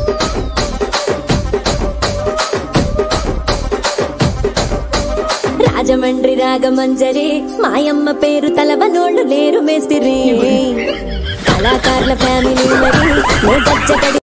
రాజమండ్రి రాగమంజరి మాయమ్మ పేరు తలవనోళ్ళు లేరు మేస్తిరి కళాకారుల ఫ్యామిలీ మరి